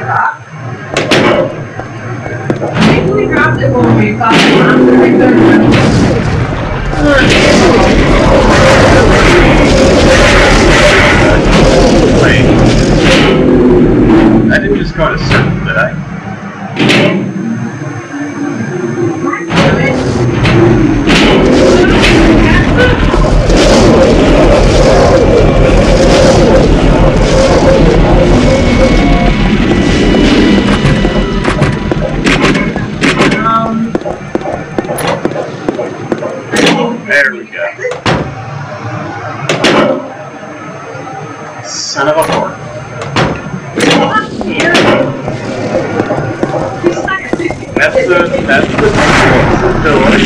Maybe we dropped it when we thought it was right there. Wait. I didn't just go in a circle, did I? There we go. Son of a whore. That's the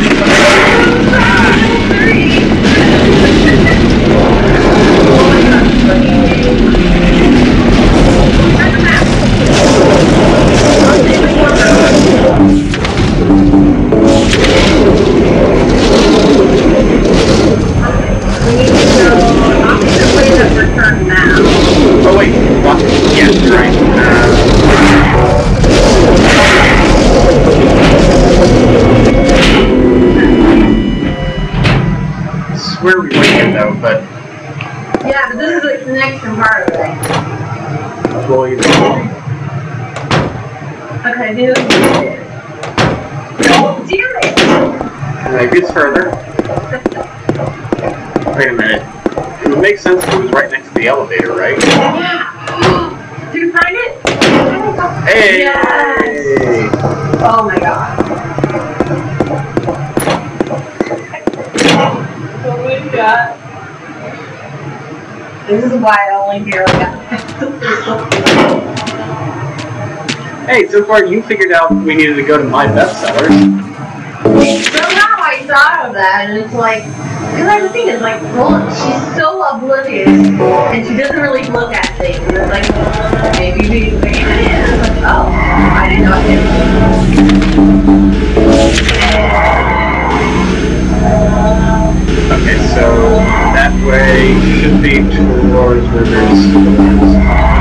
Oh wait, what? Yes, right. I swear we waited though, but... Yeah, but this is the connection part of it. Well, you Okay, do it. Don't do it! maybe it's further. Wait a minute. It would make sense if it was right next to the elevator, right? Yeah. Did you find it? Hey! Yes! Oh my god. Oh my god. This is why I only barely got Hey, so far you figured out we needed to go to My Bestsellers. Somehow I thought of that, and it's like, because I was thinking, like, well, she's so oblivious, and she doesn't really look at things. And it's like, maybe being famous. It's like, oh, I didn't know it. Okay, so that way should be towards where there's...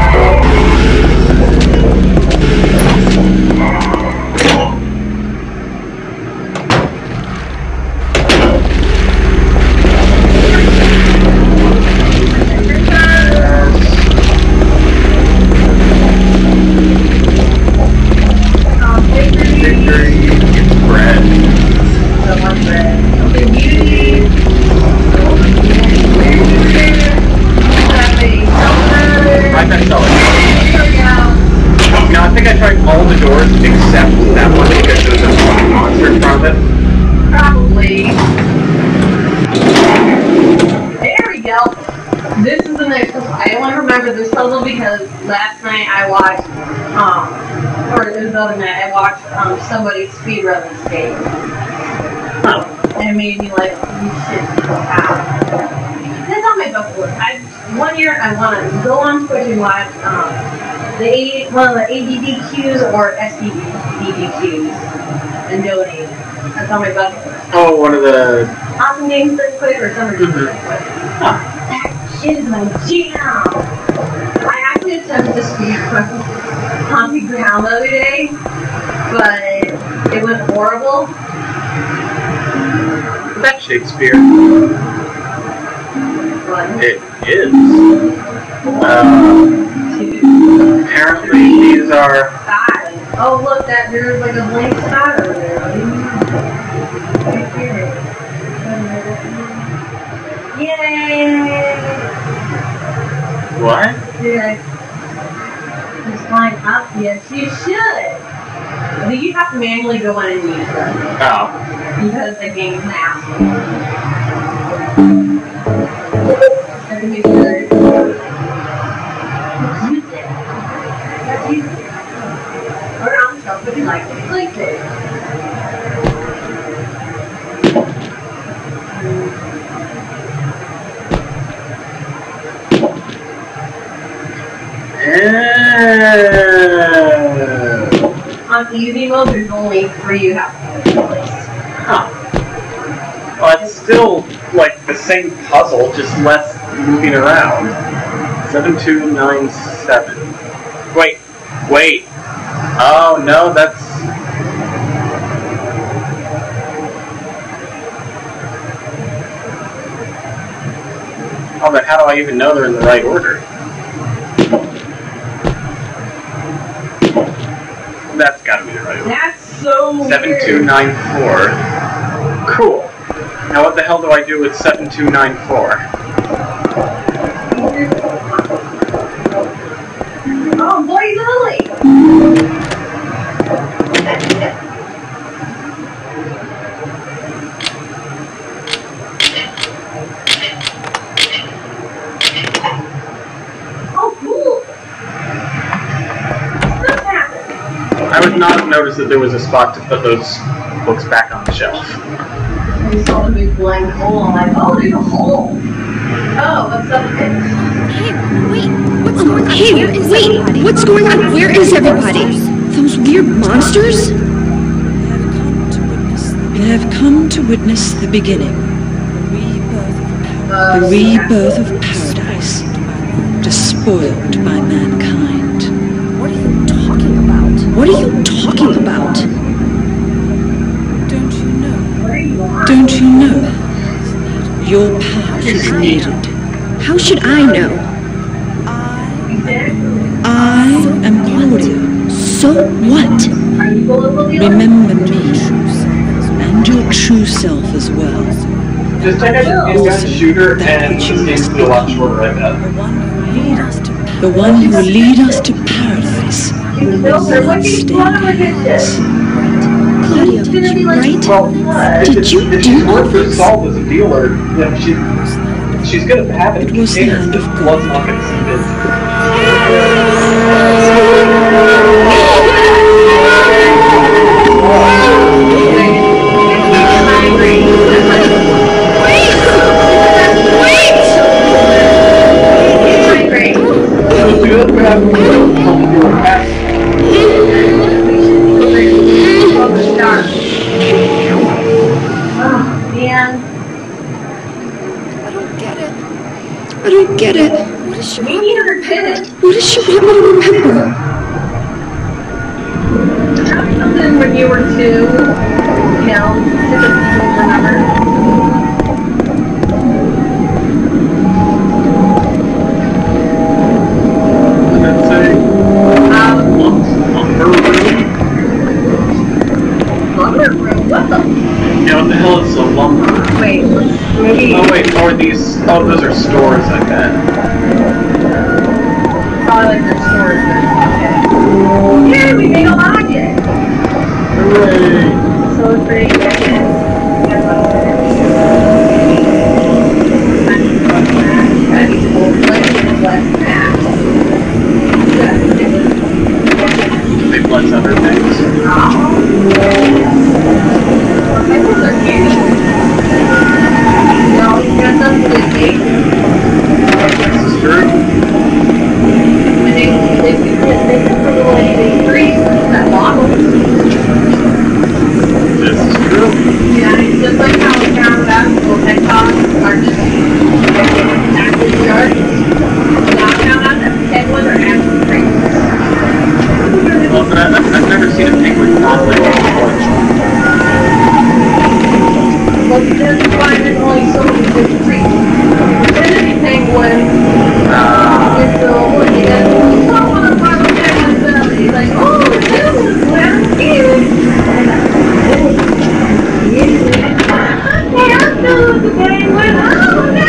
all the doors except that one because there's a fucking monster in front of it. Probably. There we go. This is the next puzzle. I only remember this puzzle because last night I watched, or it was the other night, I watched somebody speedrun this game. Huh. And it made me like, you shit, that's on my bucket list. One year I want to go on Twitch and watch, one of the ADDQs or SDDQs and donate. That's on my bucket list. Oh, one of the... Awesome Games That Quick or Summer Games That Quick. That shit is my jam! I actually attempted to speedrun Haunted Ground the other day, but it went horrible. That's Shakespeare. But It is. Apparently these are... God. Oh look, there's like a blank spot over there. Right here. Yay! What? Did I just line up? Yes, you should. I think you have to manually go in and use them Oh. because the game's nasty. I can make sure. Use it. Let's use it. Or on top, if you like it. Like it. On easy mode, there's only 3 you have to place. Huh. Well, it's still like the same puzzle, just less moving around. 7297. Wait, Wait. Oh, no, that's... Oh, but how do I even know they're in the right order? That's gotta be the right order. That's so 7294. Cool. Now what the hell do I do with 7294? Oh, boy, Lily! Oh, cool! What's happened? I would not have noticed that there was a spot to put those books back on the shelf. I saw a big blank hole. I'm like, oh, there's a hole. Oh, what's up? Hey, wait, what's going on? Where is everybody? Those weird monsters? We have come to witness the beginning, the rebirth of paradise, despoiled by mankind. What are you talking about? What are you talking about? Don't you know? Don't you know? Your path is needed. How should I know? I am Claudia. So what? Remember me, and your true self as well. Just check out the gun shooter and this game's a lot shorter, I bet. The one who will lead us to paradise. Claudia, right? Well, Did you do all worth her this? salt as a dealer, you know, she's gonna have it. It was the hand of God. Blood's not gonna see it. I don't get it. What does she want me to remember? Something when you were 2, you know, typical remember. Let's say, Lumber room? What the? yeah, what the hell is a lumber? Wait, maybe. Oh wait, or these, oh those are stores, I bet. Probably like their stores. Okay. Yeah, we made a logic. Hooray! So it's pretty good. They bless other things. This is true. This is true. Yeah, it's just like how we found basketball TikToks are just active sharks. Now I found out that penguins are active crazy. Well, but I've never seen a penguin not like a torch. Well, because you find there's only so many different creatures. Infinity penguin is the one that someone on my penguin's belly. He's like, oh, this is where it is. Yeah, no, the penguin. Oh, no.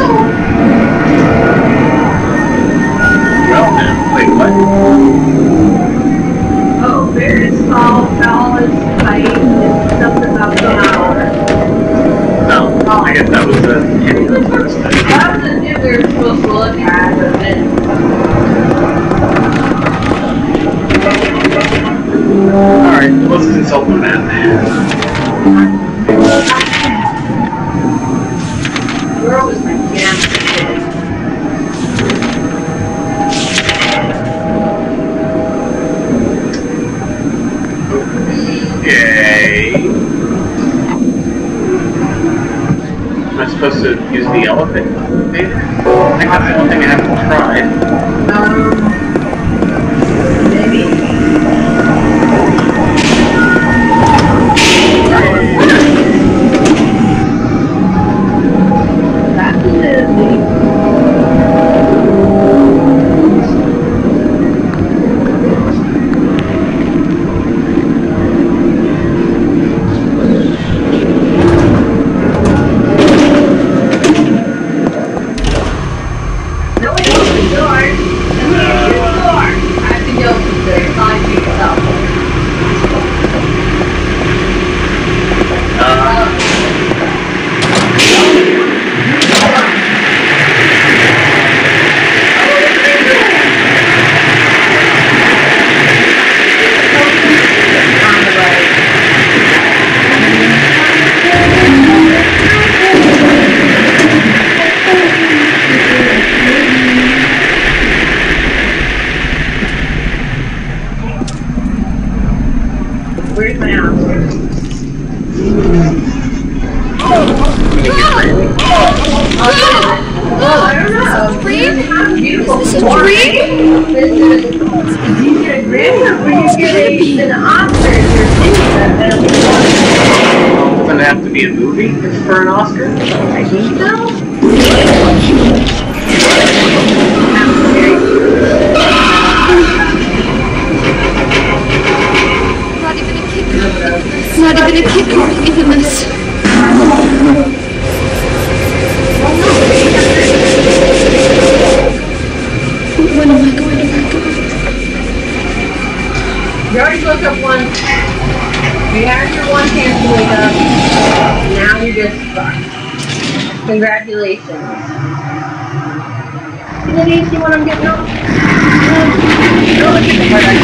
Well then, wait, what? Oh, there is tall, knowledge, fight, and something about power. No, I guess that was a hint of the first thing. That was the dude we were supposed to look at, but then. Alright, let's consult the map. Where was my gas kid? Yay! Am I supposed to use the elephant? Maybe? I think that's the one thing I haven't tried. Maybe. Where's my Oscar? Oh, I don't know. Beautiful. Is this a dream? Did you get a Grammy or did you get an Oscar in your video? Doesn't have to be a movie for an Oscar. I think so. Not even a kid could believe in this. When am I going to wake up? You already woke up once. You had your one chance to wake up. Now you're just fucked. Congratulations. Did you see what I'm getting on? No, it's the part I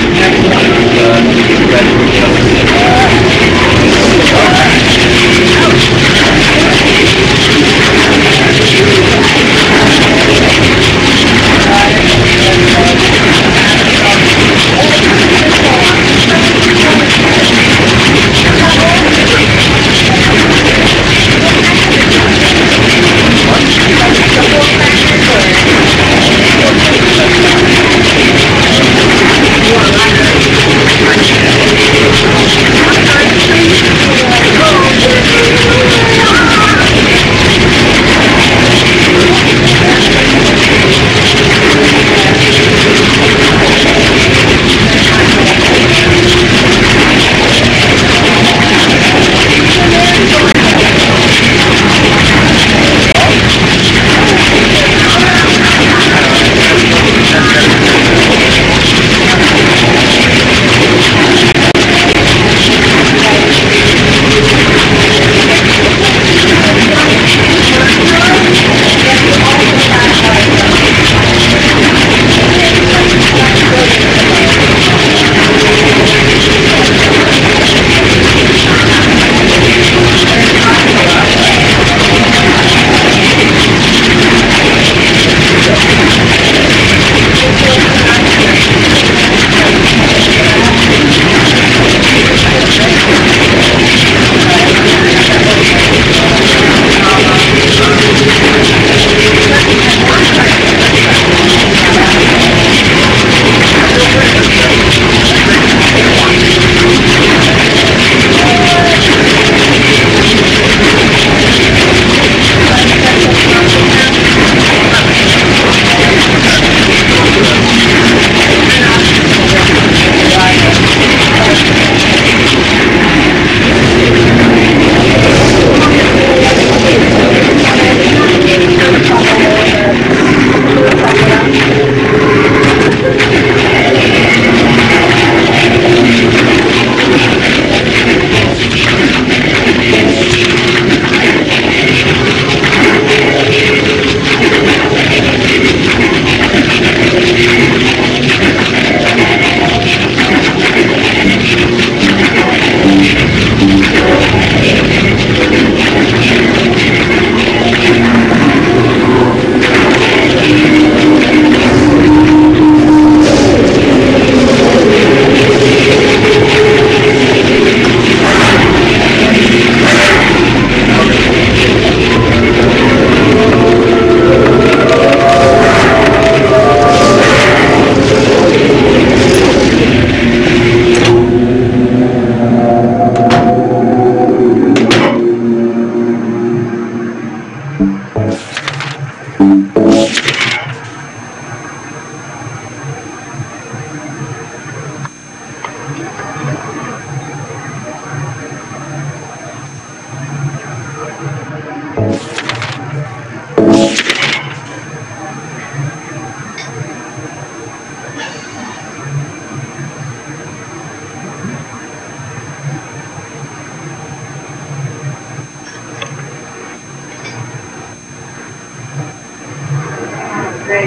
Great.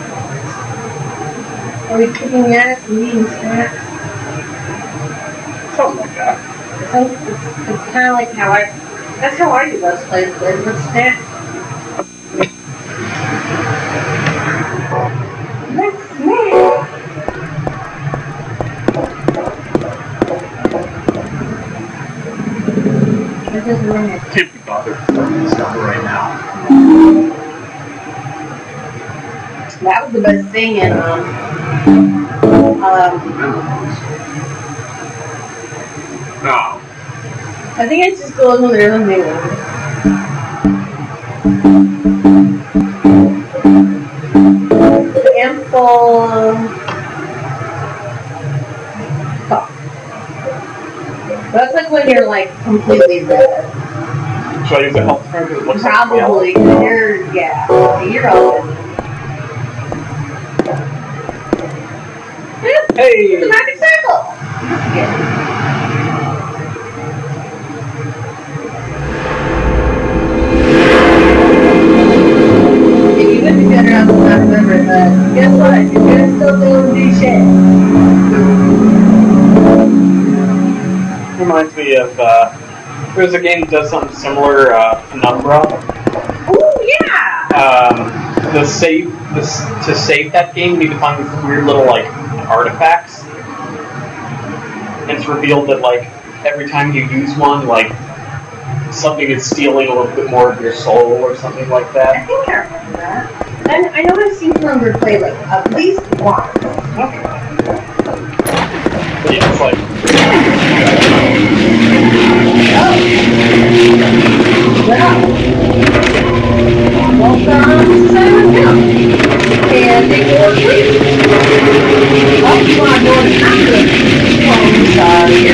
Are we cooking at it and eating snacks? Something like that. It's kind of like that's how I do Let's Plays with snacks. Let's snack. Just ruin it. Can't be bothered with this number right now. That was the best thing in No. I think it just goes when there's a new one. Ample. That's like when you're like completely red. Should I use the health card? Because it looks Probably. like You're all. Hey! It's a magic circle! Yeah. If you would be better off not remember that, guess what? You're gonna still do shit. Reminds me of, there's a game that does something similar, Penumbra. Oh, yeah! To save that game, you need to find these weird little, like, artifacts. And it's revealed that, like, every time you use one, like, something is stealing a little bit more of your soul or something like I that. think I remember that. And I know I've seen Penumbra play, like, at least once. Okay. But yeah, it's like... Welcome to Simon Hill. And they go free. Oh, you want to go to Africa? Oh, sorry, I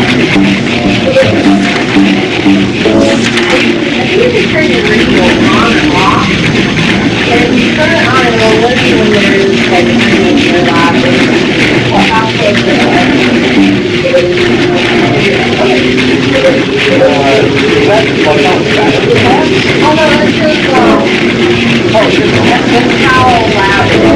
think you can turn your radio on and off. And if you turn it on, it'll let you when there's like a screen or live. Or how close it is. Oh no, it's just that's how loud it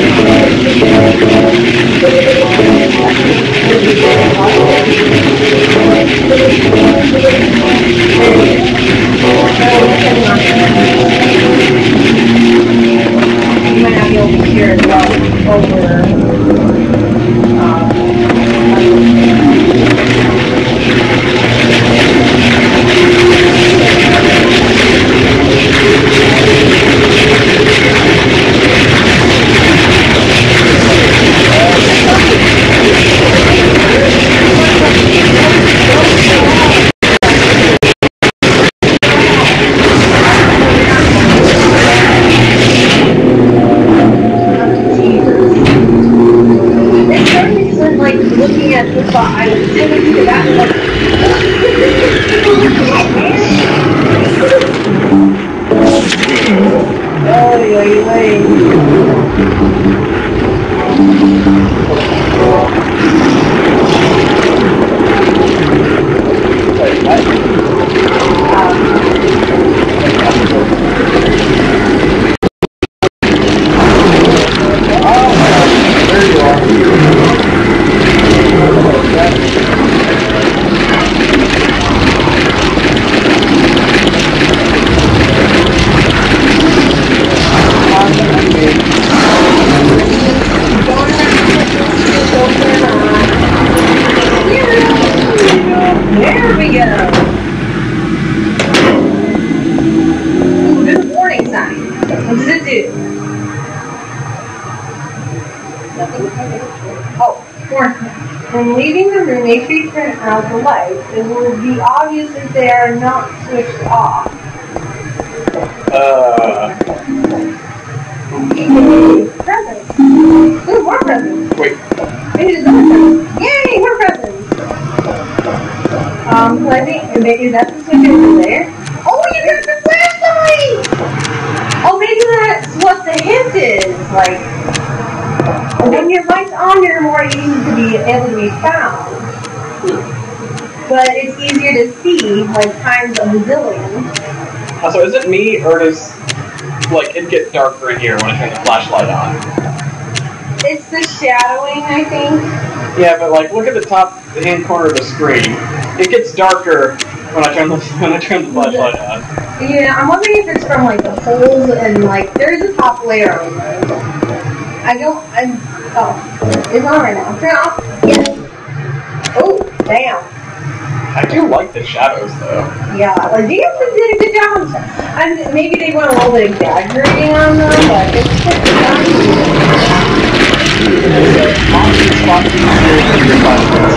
You might not be able to hear it well over When leaving the room, make sure you turn out the lights. It will be obvious if they are not switched off. Presents. Ooh, more presents. Wait. Maybe there's other presents. Yay, more presents. So I think, is that the switch over there? Oh, you got the flashlight! Oh, maybe that's what the hint is. Like, when your light's on, you're more easy to be able to be found. But it's easier to see, like, times a bazillion. So is it me, or does, like, it get darker in here when I turn the flashlight on? It's the shadowing, I think. Yeah, but, like, look at the top hand corner of the screen. It gets darker when I turn the flashlight on. Yeah, I'm wondering if it's from, like, the holes and, like, there's a top layer on there. Oh, it's on right now. Turn it off. Yes. Oh, damn. I I do like the shadows though. Yeah, like Jansen did a good job. Maybe they went a little bit exaggerating on them, but it's pretty fun. Monster spot easier than your flashbacks.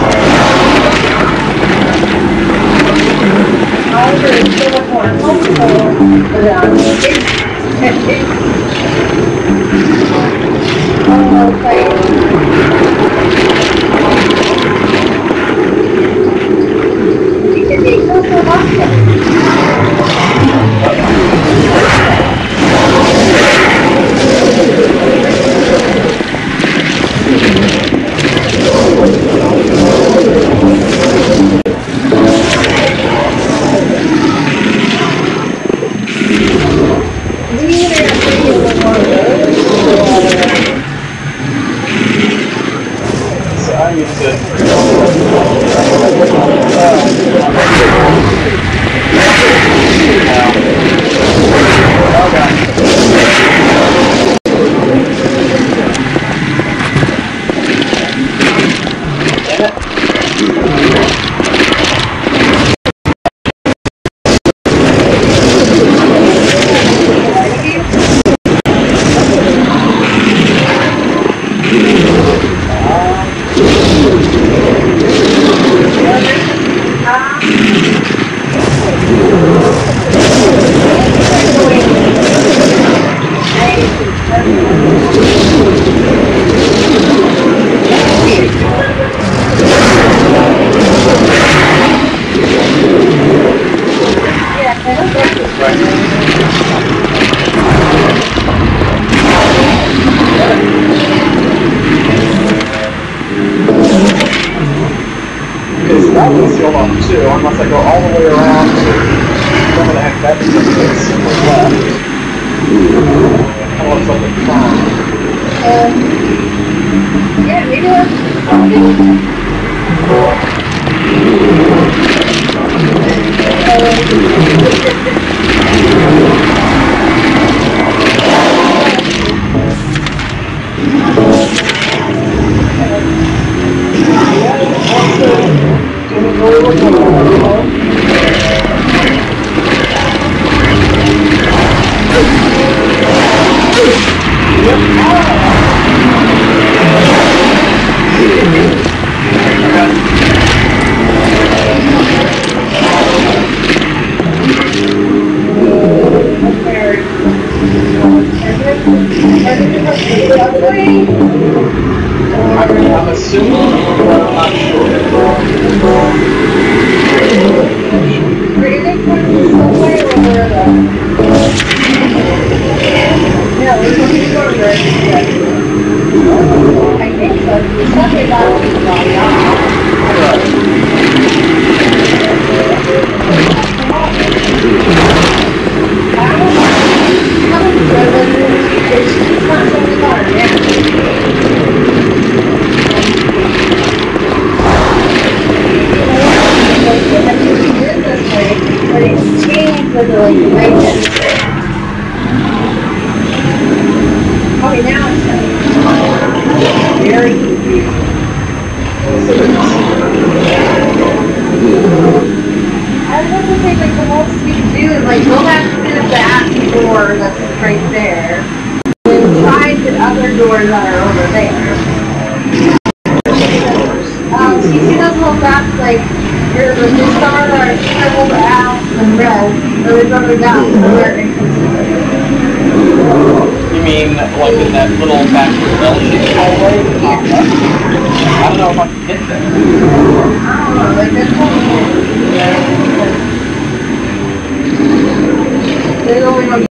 However, it's so much more comfortable without you can take those for monster. So I used to. Because that one's sealed off too, unless I go all the way around to whatever the heck that is left. That looks like a phone. Yeah, maybe that's something. I'm assuming, but I'm not sure. I think so. It's something about okay, now it's very confusing. I don't know what they like the most we can do is like go back to the back door that's right there. And try the other doors that are over there. So you see those little dots like there's a new star that are scribbled out in red, or there's other dots where it comes in. You mean like in that little back L-shaped hallway? I don't know if I can get there. I don't know.